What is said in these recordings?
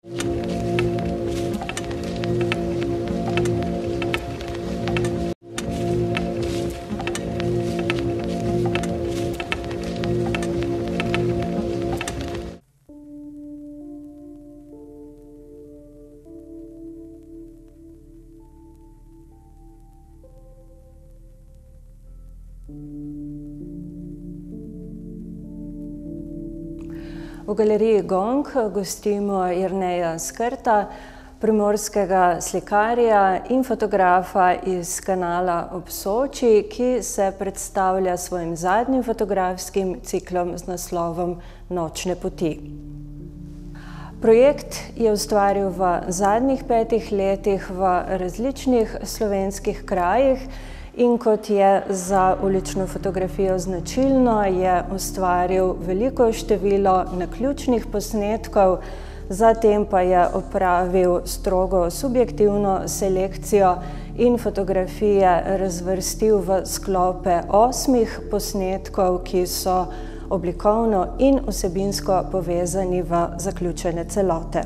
V galeriji Gong gostimo Jerneja Skrta, primorskega slikarja in fotografa iz Kanala ob Soči, ki se predstavlja s svojim zadnjim fotografskim ciklom z naslovom Nočne poti. Projekt je ustvaril v zadnjih 5 letih v različnih slovenskih krajih in kot je za ulično fotografijo značilno, je ustvaril veliko število naključnih posnetkov, zatem pa je opravil strogo subjektivno selekcijo in fotografije razvrstil v sklope 8 posnetkov, ki so oblikovno in vsebinsko povezani v zaključene celote.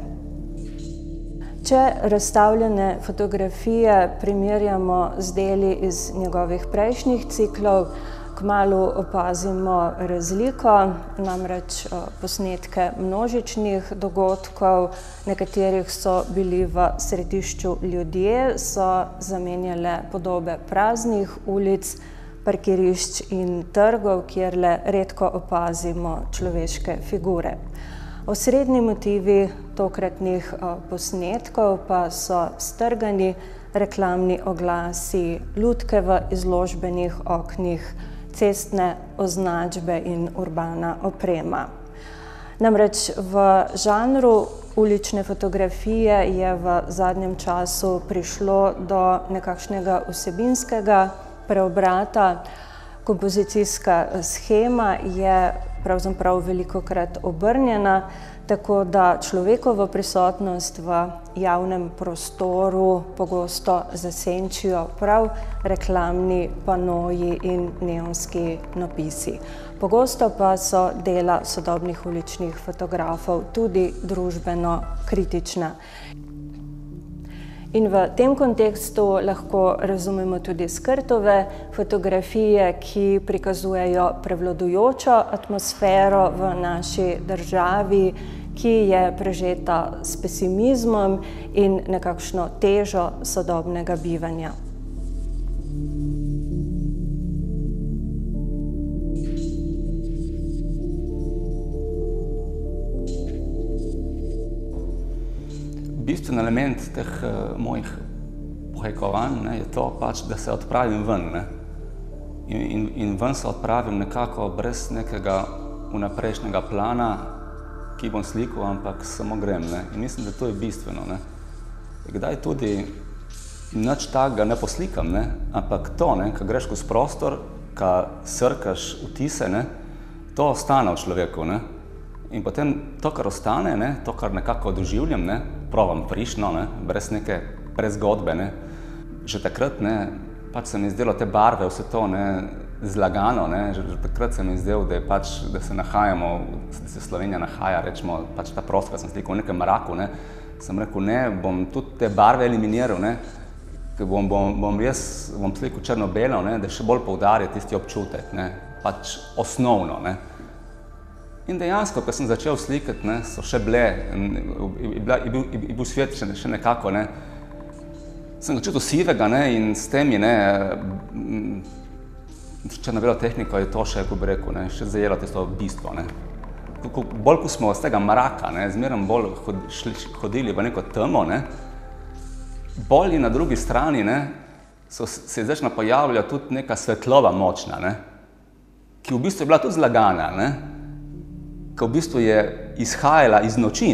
Če razstavljene fotografije primerjamo z deli iz njegovih prejšnjih ciklov, kmalu opazimo razliko, namreč posnetke množičnih dogodkov, nekaterih so bili v središču ljudje, so zamenjale podobe praznih ulic, parkirišč in trgov, kjer le redko opazimo človeške figure. Osrednji motivi tokratnih posnetkov pa so strgani reklamni oglasi, lutke v izložbenih oknih, cestne označbe in urbana oprema. Namreč v žanru ulične fotografije je v zadnjem času prišlo do nekakšnega vsebinskega preobrata. Kompozicijska shema je pravzaprav velikokrat obrnjena, tako da človekovo prisotnost v javnem prostoru pogosto zasenčijo prav reklamni panoji in neonski napisi. Pogosto pa so dela sodobnih uličnih fotografov tudi družbeno kritična. In v tem kontekstu lahko razumemo tudi Skrtove fotografije, ki prikazujejo prevladujočo atmosfero v naši državi, ki je prežeta s pesimizmom in nekakšno težo sodobnega bivanja. Bistven element teh mojih pohajkovanj je to, da se odpravim ven. In ven se odpravim nekako brez nekega vnaprejšnjega plana, ki bom slikal, ampak samo grem. In mislim, da to je bistveno. Kdaj tudi nič takega ne poslikam, ampak to, ko greš skozi prostor, ko srkaš vtise, to ostane v človeku. In potem to, kar ostane, to, kar nekako doživljam, provam frišno, brez neke prezgodbe. Že takrat se mi je zdelo te barve, vse to zlagano. Že takrat se mi je zdelo, da se nahajamo, da se Slovenija nahaja, rečemo, ta prostor, ki sem slikal v nekem mraku. Sem rekel, bom tudi te barve eliminiral, ker bom slikal črno-belo, da še bolj poudari tisti občutek, osnovno. In dejansko, ko sem začel slikati, so še bile, je bil svet še nekako, sem ga čutil sivega in s temi, črno-belo tehniko je to še, kako bi rekel, še zajelo tisto bistvo. Bolj, ko smo z tega mraka, zmeraj bolj hodili v neko temo, bolj in na drugi strani se je začela pojavljati tudi neka svetlova močna, ki v bistvu je bila tudi zlagana, ki v bistvu je izhajala iz noči.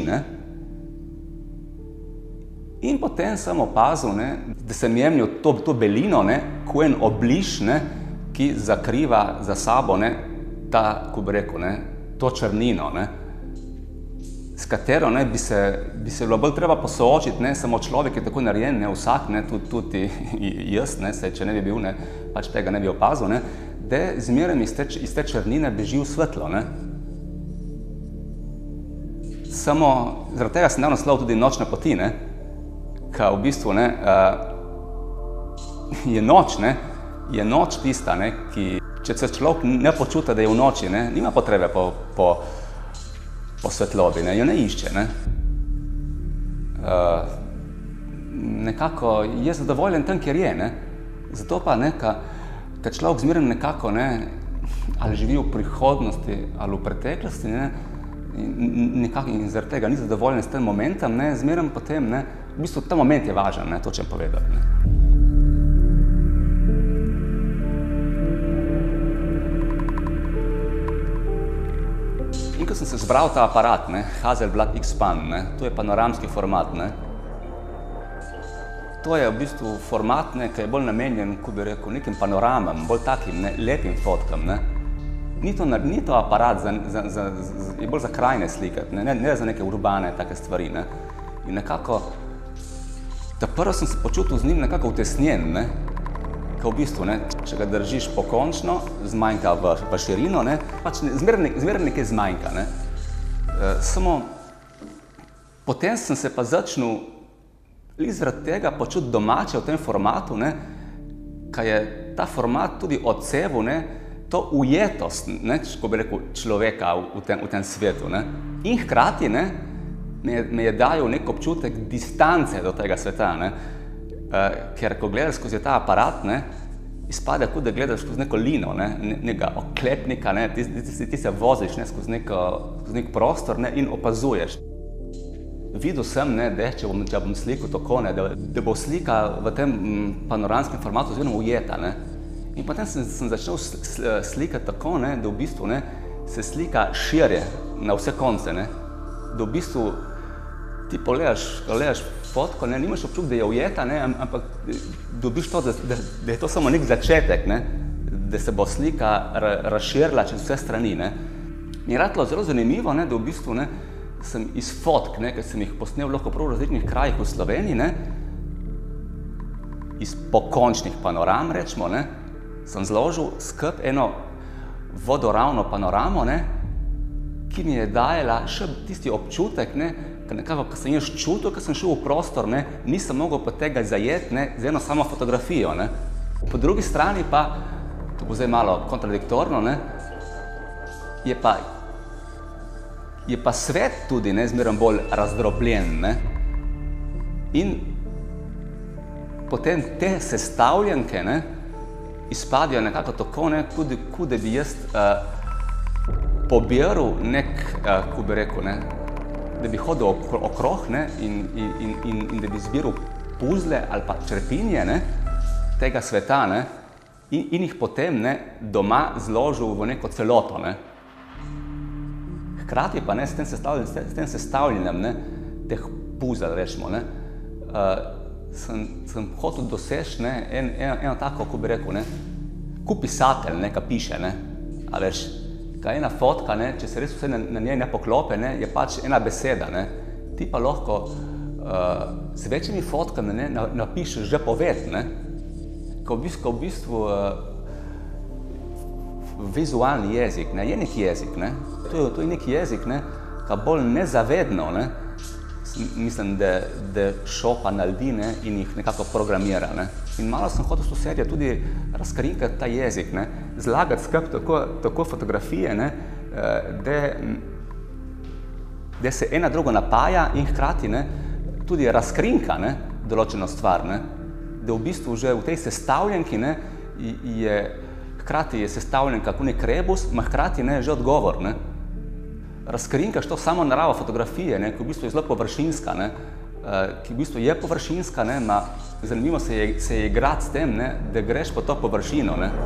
In potem sem opazil, da sem jemljal to belino, kot en obliž, ki zakriva za sabo ta, ko bi rekel, to črnino, s katero bi se bilo bolj treba posoočiti, samo človek je tako narejen, vsak, tudi jaz, če ne bi bil, tega ne bi opazil, da zmeraj iz te črnine beži v svetlo. Samo zaradi tega sem dal naslov tudi Nočne poti, ne, ka v bistvu, ne, je noč tista, ne, ki, če se človek ne počuti, da je v noči, ne, nima potrebe po svetlobi, ne, jo ne išče, ne. Nekako je zadovoljen tam, kjer je, ne. Zato pa, ne, ka človek zmeraj nekako, ne, ali živi v prihodnosti ali v preteklosti, ne, in zaradi tega ni zadovoljen s tem momentom, ne, zmeraj potem, ne, v bistvu ta moment je važen, ne, to čem povedati, ne. In ko sem se zbral ta aparat, ne, Hasselblad X-Pan, ne, to je panoramski format, ne. To je v bistvu format, ne, ki je bolj namenjen, ko bi rekel, nekim panoramam, bolj takim, ne, lepim fotkam, ne. Ni to aparat je bolj za krajne slikati, ne za neke urbane take stvari, ne. In nekako, prvo sem se počutil z njim nekako utesnjen, ne. Ka v bistvu, ne, če ga držiš pokončno, zmanjka v širino, ne, pač zmeraj nekaj zmanjka, ne. Samo potem sem se pa začel zaradi tega počuti domače v tem formatu, ne, ka je ta format tudi odsevil, ne, to ujetost, ne, ko bi rekel, človeka v tem svetu, ne. In hkrati, ne, me je dajal nek občutek distance do tega sveta, ne. Ker ko gledaš skozi ta aparat, ne, izpade, kot da gledaš skozi neko lino, ne, nekega oklepnika, ne, ti se voziš, ne, skozi nek prostor, ne, in opazuješ. Videl sem, ne, da če bom slikal tako, ne, da bo slika v tem panoramskem formatu oziroma ujeta, ne. In potem sem začel slikati tako, ne, da v bistvu, ne, se slika širje na vse konce, ne. Da v bistvu ti pogledaš fotko, ne, nimaš občutek, da je ujeta, ne, ampak dobiš to, da je to samo nek začetek, ne, da se bo slika razširila čez vse strani, ne. Mi je ratalo zelo zanimivo, ne, da v bistvu, ne, sem iz fotk, ne, ker sem jih posnel lahko prav v različnih krajih v Sloveniji, ne, iz pokončnih panoram, rečemo, ne, sem zložil skupaj eno vodoravno panoramo, ne, ki mi je dajala še tisti občutek, ne, nekako, ko sem jaz čutil, ko sem šel v prostor, ne, nisem mogel pa tega zajeti, ne, z eno samo fotografijo, ne. Po drugi strani pa, to bo zdaj malo kontradiktorno, ne, je pa svet tudi, ne, zmeraj bolj razdrobljen, ne. In potem te sestavljanke, ne, izpadijo nekako tako, ne, kot da bi jaz pobiral ko bi rekel, ne, da bi hodil okrog, ne, in da bi zbiral puzle ali pa črepinje, ne, tega sveta, ne, in jih potem, ne, doma zložil v neko celoto, ne. Hkrati pa, ne, s tem sestavljanjem, ne, teh puzel, rečemo, ne, sem hotel doseči, ne, eno tako, ko bi rekel, ne, ko pisatelj, ne, ka piše, ne, a veš, ka ena fotka, ne, če se res vse na njej ne poklope, ne, je pač ena beseda, ne, ti pa lahko z večjimi fotkami, ne, napišeš že poved, ne, ka v bistvu vizualni jezik, ne, je nek jezik, ne, to je nek jezik, ne, ka bolj nezavedno, ne, mislim, da šopa na ljudi, ne, in jih nekako programira, ne. In malo sem hotel s to serijo tudi razkrinkati ta jezik, ne, zlagati skupaj tako fotografije, ne, da se ena drugo napaja in hkrati, ne, tudi razkrinka, ne, določeno stvar, ne, da v bistvu že v tej sestavljanki, ne, hkrati je sestavljanka kot nek rebus, hkrati, ne, že odgovor, ne. Razkrinkaš to samo naravo fotografije, ne, ki v bistvu je zelo površinska, ne, ki v bistvu je površinska, ne, zanimivo se je igrati s tem, ne, da greš po to površino, ne.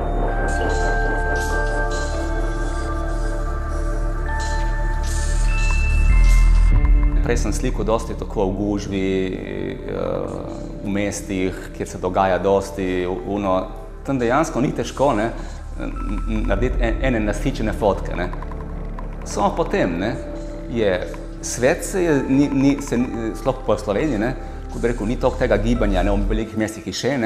Prej sem slikal dosti tako v gužvi, v mestih, kjer se dogaja dosti, tam dejansko ni težko, ne, narediti ene nasičene fotke, ne. Samo potem, ne, je svet sploh po Sloveniji, ne, ko bi rekel, ni toliko tega gibanja, ne, v velikih mestih in še, ne.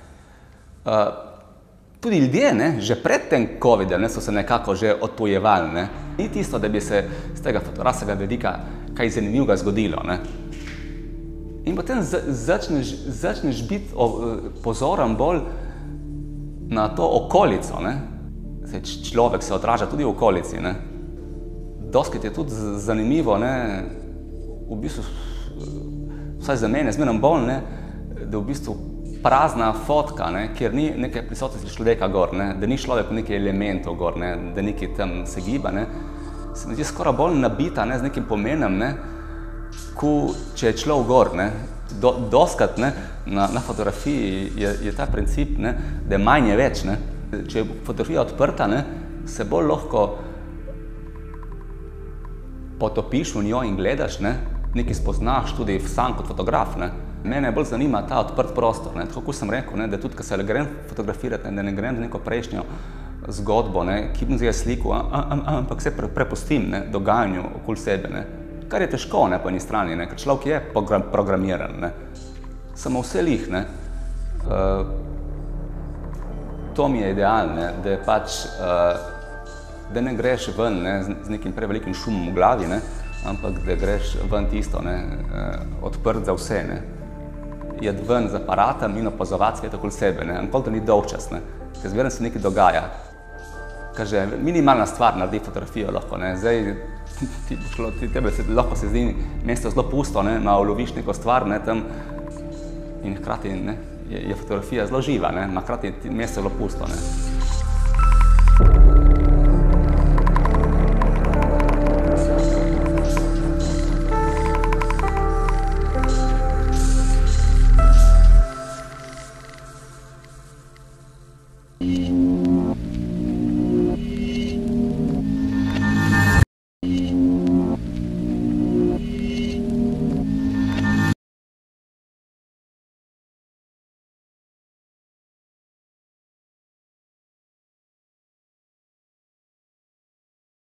Tudi ljudje, ne, že pred tem COVID-em, ne, so se nekako že odpojevali, ne. Ni tisto, da bi se z tega fotografskega vidika kaj zanimivega zgodilo. Ne. In potem začneš biti pozoren bolj na to okolico. Ne. Človek se odraža tudi v okolici. Ne. Dostikrat je tudi zanimivo, ne, v bistvu, vsaj za mene, zmeraj bolj, ne, da v bistvu prazna fotka, ne, kjer ni neke prisotnosti človeka gor, ne, da ni človek v nekaj elementov gor, ne, da nekaj tam se giba, ne, se mi zdi skoraj bolj nabita, ne, z nekim pomenom, ne, če je človek gor. Ne. Dostikrat, ne, na fotografiji je ta princip, ne, da je manj je več. Ne. Če je fotografija odprta, ne, se bolj lahko potopiš v njo in gledaš, ne, nekaj spoznaš tudi sam kot fotograf. Ne. Mene bolj zanima ta odprt prostor. Ne. Tako kot sem rekel, ne, da tudi, ko se grem fotografirati, ne, da ne grem z neko prejšnjo zgodbo, ne, ki bom zdaj sliku, ampak se prepustim, ne, dogajanju okoli sebe. Ne. Kar je težko, ne, po eni strani, ne, ker človek je programiran. Ne. Samo vse lih, ne. To mi je ideal, ne, da pač, da ne greš ven, ne, z nekim prevelikim šumom v glavi, ne, ampak da greš ven tisto, ne, odprt za vse. Ne. Jed ven z aparatom in opazovati svet okoli sebe, ne, ampak to ni dolgčas, ne, ker zmeraj se nekaj dogaja. Kaže, minimalna stvar naredi fotografijo lahko, ne, zdaj tebe lahko se zdi mesto zelo pusto, ne, malo uloviš neko stvar, ne, tam in hkrati, ne, je fotografija zelo živa, ne, hkrati mesto zelo pusto, ne.